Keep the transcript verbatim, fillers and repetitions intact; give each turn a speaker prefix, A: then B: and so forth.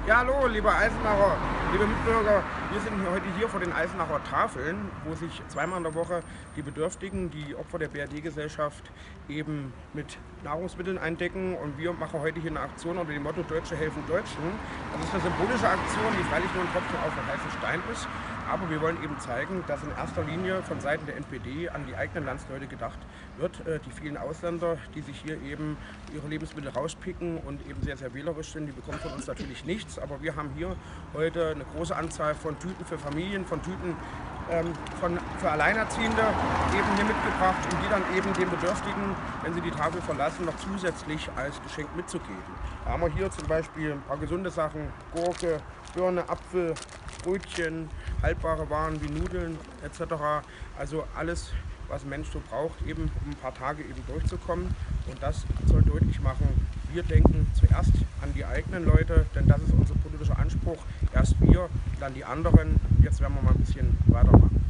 A: Ja, hallo, lieber Eisenacher, liebe Mitbürger. Wir sind hier heute hier vor den Eisenacher Tafeln, wo sich zweimal in der Woche die Bedürftigen, die Opfer der B R D-Gesellschaft, eben mit Nahrungsmitteln eindecken. Und wir machen heute hier eine Aktion unter dem Motto Deutsche helfen Deutschen. Das ist eine symbolische Aktion, die freilich nur ein Tropfen auf den heißen Stein ist. Aber wir wollen eben zeigen, dass in erster Linie von Seiten der N P D an die eigenen Landsleute gedacht wird. Die vielen Ausländer, die sich hier eben ihre Lebensmittel rauspicken und eben sehr, sehr wählerisch sind, die bekommen von uns natürlich nichts. Aber wir haben hier heute eine große Anzahl von Tüten für Familien, von Tüten ähm, von, für Alleinerziehende eben hier mitgebracht, um die dann eben den Bedürftigen, wenn sie die Tafel verlassen, noch zusätzlich als Geschenk mitzugeben. Da haben wir hier zum Beispiel ein paar gesunde Sachen, Gurke, Birne, Apfel, Brötchen, haltbare Waren wie Nudeln et cetera. Also alles, was ein Mensch so braucht, eben um ein paar Tage eben durchzukommen. Und das soll deutlich machen, wir denken zuerst an die eigenen Leute, denn das ist unser politischer Anspruch. Erst wir, dann die anderen. Jetzt werden wir mal ein bisschen weitermachen.